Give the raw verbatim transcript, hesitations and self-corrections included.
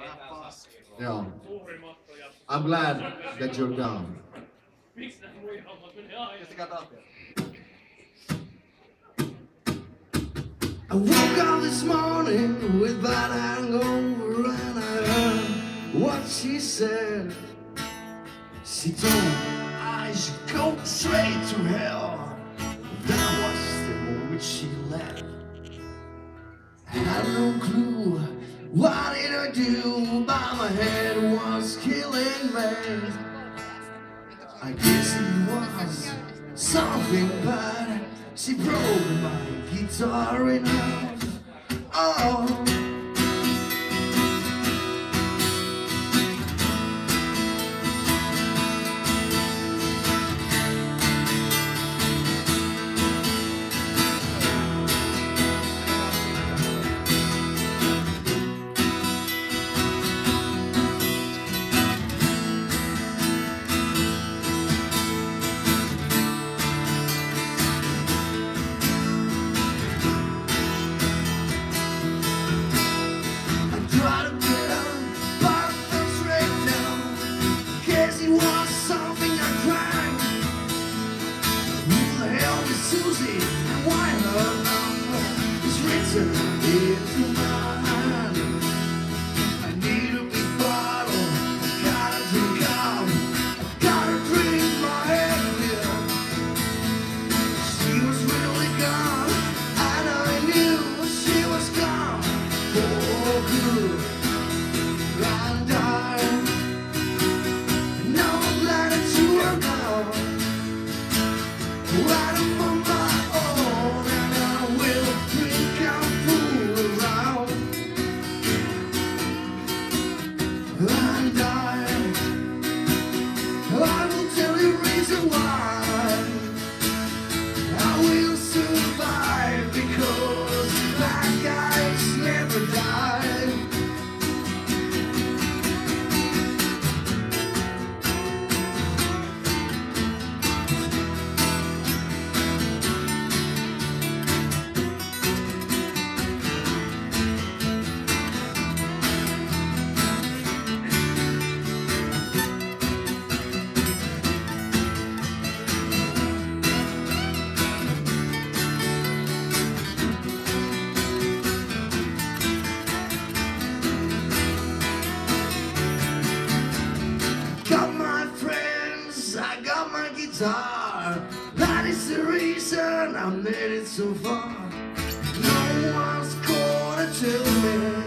Yeah. I'm glad that you're gone. I woke up this morning with that hangover and I heard what she said. She told me I should go straight to hell. That was the moment she left. I had no clue what did I do, but my head was killing me. I guess it was something bad. She broke my guitar in half. Oh. That is the reason I made it so far. No one's gonna tell me